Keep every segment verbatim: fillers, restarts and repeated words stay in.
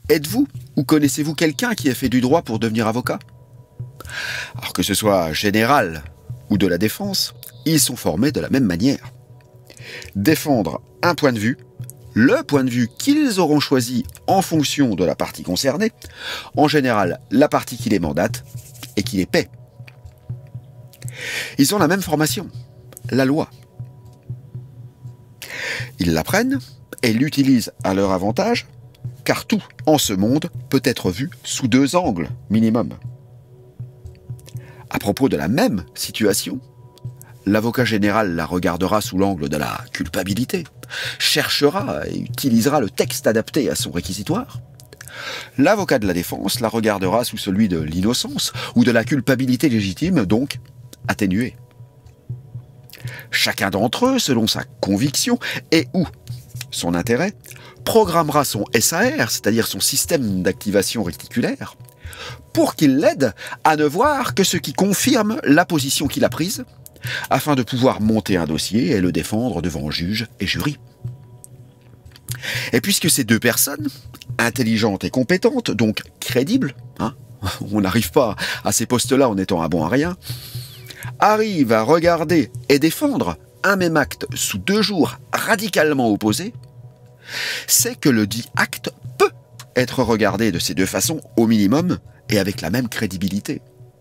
Êtes-vous ou connaissez-vous quelqu'un qui a fait du droit pour devenir avocat? Alors que ce soit général ou de la défense, ils sont formés de la même manière. Défendre un point de vue, le point de vue qu'ils auront choisi en fonction de la partie concernée, en général la partie qui les mandate et qui les paie. Ils ont la même formation, la loi. Ils l'apprennent et l'utilisent à leur avantage, car tout en ce monde peut être vu sous deux angles minimum. À propos de la même situation, l'avocat général la regardera sous l'angle de la culpabilité, cherchera et utilisera le texte adapté à son réquisitoire. L'avocat de la défense la regardera sous celui de l'innocence ou de la culpabilité légitime, donc atténuée. Chacun d'entre eux, selon sa conviction et ou son intérêt, programmera son S A R, c'est-à-dire son système d'activation réticulaire, pour qu'il l'aide à ne voir que ce qui confirme la position qu'il a prise, afin de pouvoir monter un dossier et le défendre devant juge et jury. Et puisque ces deux personnes, intelligentes et compétentes, donc crédibles, hein, on n'arrive pas à ces postes-là en étant un bon à rien, arrivent à regarder et défendre un même acte sous deux jours radicalement opposés, c'est que le dit acte peut être regardé de ces deux façons au minimum et avec la même crédibilité.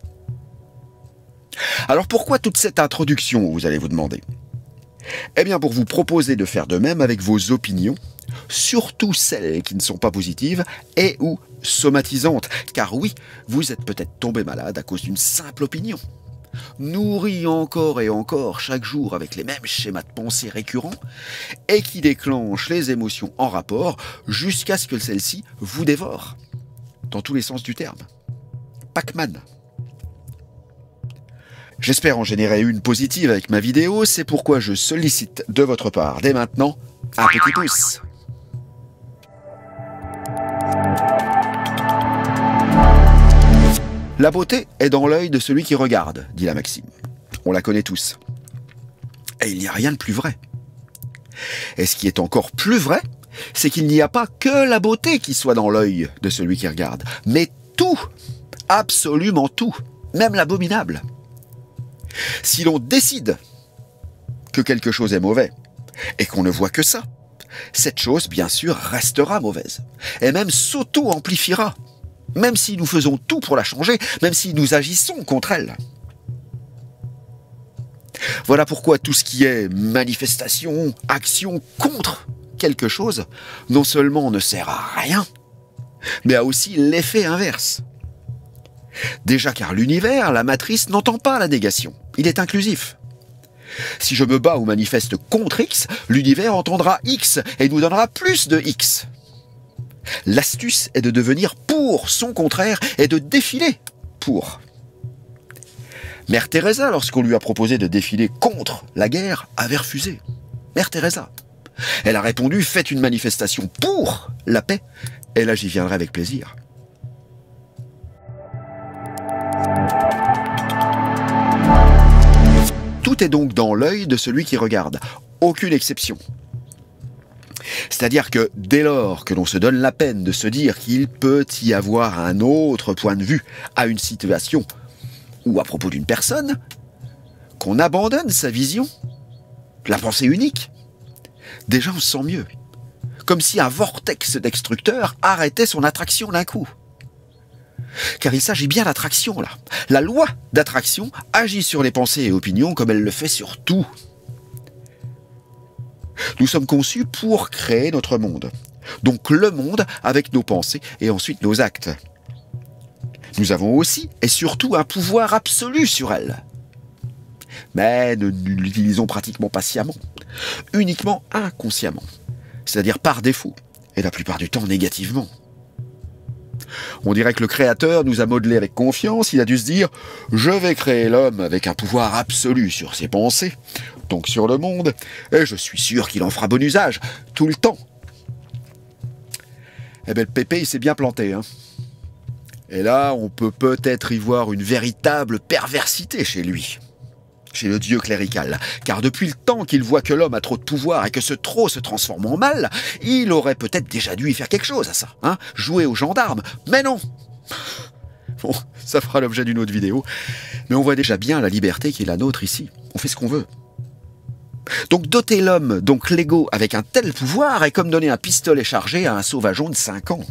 Alors pourquoi toute cette introduction, vous allez vous demander? Eh bien pour vous proposer de faire de même avec vos opinions, surtout celles qui ne sont pas positives et ou somatisantes, car oui, vous êtes peut-être tombé malade à cause d'une simple opinion, nourri encore et encore chaque jour avec les mêmes schémas de pensée récurrents et qui déclenchent les émotions en rapport jusqu'à ce que celles-ci vous dévorent, dans tous les sens du terme. Pac-Man. J'espère en générer une positive avec ma vidéo, c'est pourquoi je sollicite de votre part dès maintenant un petit pouce. La beauté est dans l'œil de celui qui regarde, dit la maxime. On la connaît tous. Et il n'y a rien de plus vrai. Et ce qui est encore plus vrai, c'est qu'il n'y a pas que la beauté qui soit dans l'œil de celui qui regarde, mais tout, absolument tout, même l'abominable. Si l'on décide que quelque chose est mauvais et qu'on ne voit que ça, cette chose, bien sûr, restera mauvaise et même s'auto-amplifiera, même si nous faisons tout pour la changer, même si nous agissons contre elle. Voilà pourquoi tout ce qui est manifestation, action contre quelque chose, non seulement ne sert à rien, mais a aussi l'effet inverse. Déjà car l'univers, la matrice, n'entend pas la négation. Il est inclusif. Si je me bats ou manifeste contre X, l'univers entendra X et nous donnera plus de X. L'astuce est de devenir pour son contraire et de défiler pour. Mère Teresa, lorsqu'on lui a proposé de défiler contre la guerre, avait refusé. Mère Teresa. Elle a répondu « Faites une manifestation pour la paix, et là j'y viendrai avec plaisir ». Tout est donc dans l'œil de celui qui regarde, aucune exception. C'est-à-dire que dès lors que l'on se donne la peine de se dire qu'il peut y avoir un autre point de vue à une situation ou à propos d'une personne, qu'on abandonne sa vision, la pensée unique, déjà on se sent mieux. Comme si un vortex destructeur arrêtait son attraction d'un coup. Car il s'agit bien d'attraction là. La loi d'attraction agit sur les pensées et opinions comme elle le fait sur tout. Nous sommes conçus pour créer notre monde. Donc le monde avec nos pensées et ensuite nos actes. Nous avons aussi et surtout un pouvoir absolu sur elle. Mais nous ne l'utilisons pratiquement pas sciemment, uniquement inconsciemment, c'est-à-dire par défaut, et la plupart du temps négativement. On dirait que le créateur nous a modelés avec confiance, il a dû se dire « Je vais créer l'homme avec un pouvoir absolu sur ses pensées, donc sur le monde, et je suis sûr qu'il en fera bon usage, tout le temps. » Eh bien le pépé il s'est bien planté, hein. Et là, on peut peut-être y voir une véritable perversité chez lui. chez le dieu clérical, car depuis le temps qu'il voit que l'homme a trop de pouvoir et que ce trop se transforme en mal, il aurait peut-être déjà dû y faire quelque chose à ça, hein, jouer aux gendarmes, mais non. Bon, ça fera l'objet d'une autre vidéo, mais on voit déjà bien la liberté qui est la nôtre ici, on fait ce qu'on veut. Donc doter l'homme, donc l'ego, avec un tel pouvoir est comme donner un pistolet chargé à un sauvageon de cinq ans.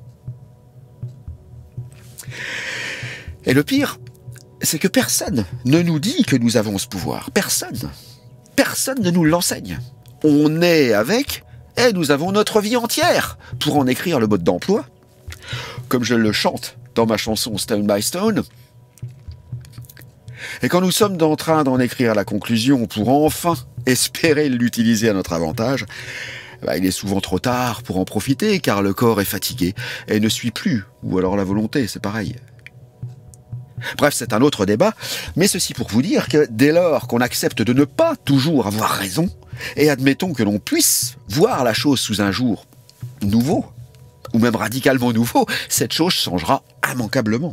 Et le pire, c'est que personne ne nous dit que nous avons ce pouvoir. Personne. Personne ne nous l'enseigne. On est avec, et nous avons notre vie entière pour en écrire le mode d'emploi. Comme je le chante dans ma chanson Stone by Stone. Et quand nous sommes en train d'en écrire la conclusion pour enfin espérer l'utiliser à notre avantage, bah, il est souvent trop tard pour en profiter car le corps est fatigué et ne suit plus, ou alors la volonté, c'est pareil. Bref, c'est un autre débat, mais ceci pour vous dire que dès lors qu'on accepte de ne pas toujours avoir raison, et admettons que l'on puisse voir la chose sous un jour nouveau, ou même radicalement nouveau, cette chose changera immanquablement.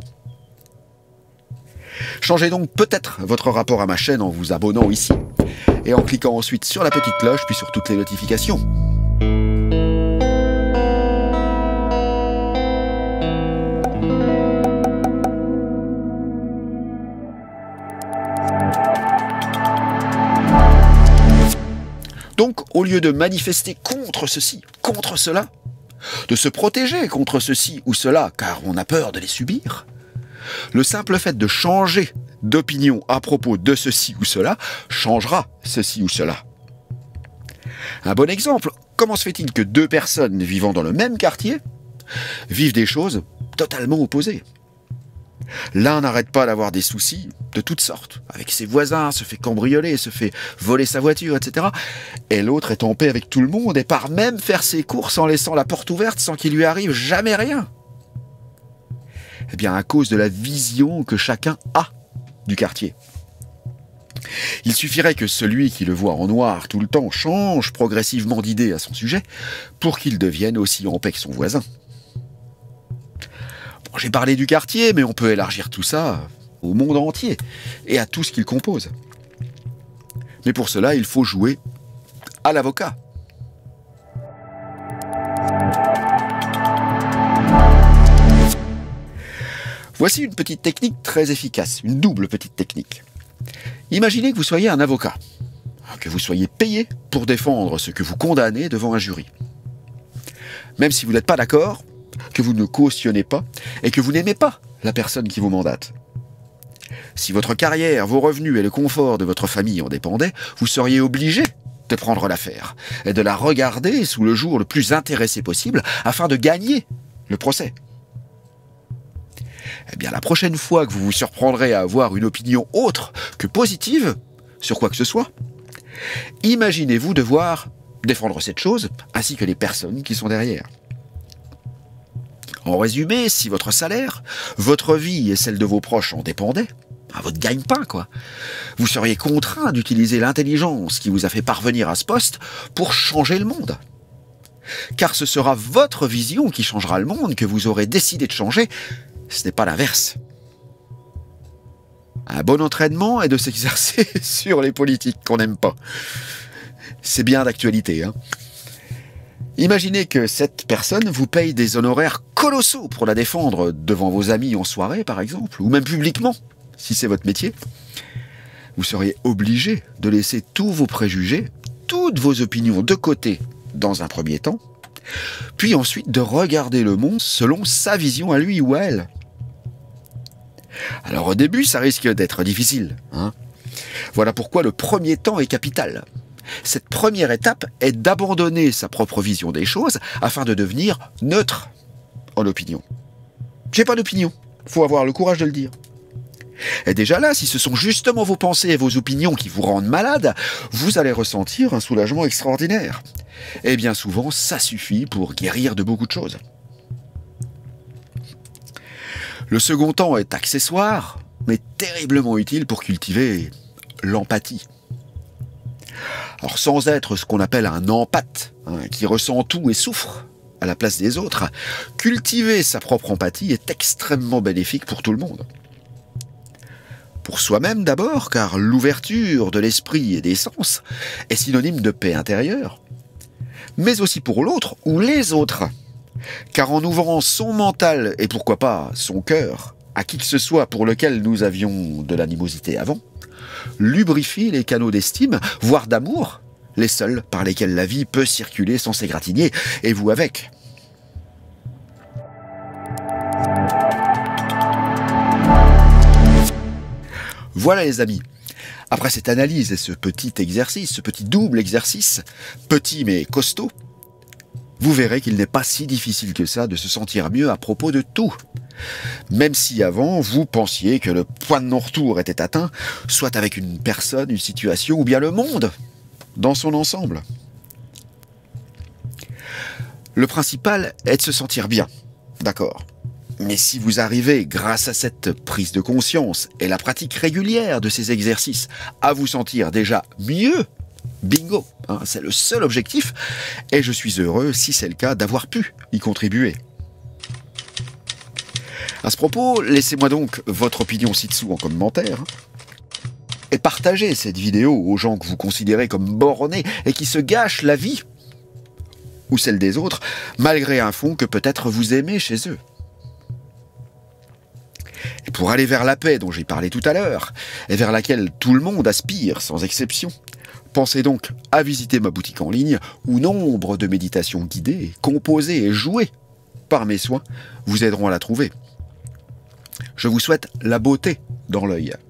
Changez donc peut-être votre rapport à ma chaîne en vous abonnant ici, et en cliquant ensuite sur la petite cloche, puis sur toutes les notifications. Donc, au lieu de manifester contre ceci, contre cela, de se protéger contre ceci ou cela, car on a peur de les subir, le simple fait de changer d'opinion à propos de ceci ou cela changera ceci ou cela. Un bon exemple, comment se fait-il que deux personnes vivant dans le même quartier vivent des choses totalement opposées? L'un n'arrête pas d'avoir des soucis de toutes sortes, avec ses voisins, se fait cambrioler, se fait voler sa voiture, et cetera. Et l'autre est en paix avec tout le monde et part même faire ses courses en laissant la porte ouverte sans qu'il lui arrive jamais rien. Eh bien, à cause de la vision que chacun a du quartier. Il suffirait que celui qui le voit en noir tout le temps change progressivement d'idée à son sujet pour qu'il devienne aussi en paix que son voisin. Bon, j'ai parlé du quartier, mais on peut élargir tout ça au monde entier et à tout ce qu'il compose. Mais pour cela, il faut jouer à l'avocat. Voici une petite technique très efficace, une double petite technique. Imaginez que vous soyez un avocat, que vous soyez payé pour défendre ce que vous condamnez devant un jury. Même si vous n'êtes pas d'accord, que vous ne cautionnez pas et que vous n'aimez pas la personne qui vous mandate. Si votre carrière, vos revenus et le confort de votre famille en dépendaient, vous seriez obligé de prendre l'affaire et de la regarder sous le jour le plus intéressé possible afin de gagner le procès. Eh bien, la prochaine fois que vous vous surprendrez à avoir une opinion autre que positive sur quoi que ce soit, imaginez-vous devoir défendre cette chose ainsi que les personnes qui sont derrière. En résumé, si votre salaire, votre vie et celle de vos proches en dépendaient, à votre gagne-pain, quoi, vous seriez contraint d'utiliser l'intelligence qui vous a fait parvenir à ce poste pour changer le monde. Car ce sera votre vision qui changera le monde que vous aurez décidé de changer, ce n'est pas l'inverse. Un bon entraînement est de s'exercer sur les politiques qu'on n'aime pas. C'est bien d'actualité, hein. Imaginez que cette personne vous paye des honoraires colossaux pour la défendre devant vos amis en soirée, par exemple, ou même publiquement, si c'est votre métier. Vous seriez obligé de laisser tous vos préjugés, toutes vos opinions de côté dans un premier temps, puis ensuite de regarder le monde selon sa vision à lui ou à elle. Alors au début, ça risque d'être difficile, hein. Voilà pourquoi le premier temps est capital. Cette première étape est d'abandonner sa propre vision des choses afin de devenir neutre en opinion. J'ai pas d'opinion, faut avoir le courage de le dire. Et déjà là, si ce sont justement vos pensées et vos opinions qui vous rendent malade, vous allez ressentir un soulagement extraordinaire. Et bien souvent, ça suffit pour guérir de beaucoup de choses. Le second temps est accessoire, mais terriblement utile pour cultiver l'empathie. Alors sans être ce qu'on appelle un empathe, hein, qui ressent tout et souffre à la place des autres, cultiver sa propre empathie est extrêmement bénéfique pour tout le monde. Pour soi-même d'abord, car l'ouverture de l'esprit et des sens est synonyme de paix intérieure, mais aussi pour l'autre ou les autres, car en ouvrant son mental et pourquoi pas son cœur à qui que ce soit pour lequel nous avions de l'animosité avant, lubrifie les canaux d'estime, voire d'amour, les seuls par lesquels la vie peut circuler sans s'égratigner, et vous avec. Voilà les amis, après cette analyse et ce petit exercice, ce petit double exercice, petit mais costaud, vous verrez qu'il n'est pas si difficile que ça de se sentir mieux à propos de tout. Même si avant, vous pensiez que le point de non-retour était atteint, soit avec une personne, une situation, ou bien le monde, dans son ensemble. Le principal est de se sentir bien, d'accord. Mais si vous arrivez, grâce à cette prise de conscience et la pratique régulière de ces exercices, à vous sentir déjà mieux, bingo, hein, c'est le seul objectif, et je suis heureux, si c'est le cas, d'avoir pu y contribuer. À ce propos, laissez-moi donc votre opinion ci-dessous en commentaire, et partagez cette vidéo aux gens que vous considérez comme bornés et qui se gâchent la vie, ou celle des autres, malgré un fond que peut-être vous aimez chez eux. Et pour aller vers la paix dont j'ai parlé tout à l'heure, et vers laquelle tout le monde aspire sans exception, pensez donc à visiter ma boutique en ligne où nombre de méditations guidées, composées et jouées par mes soins vous aideront à la trouver. Je vous souhaite la beauté dans l'œil.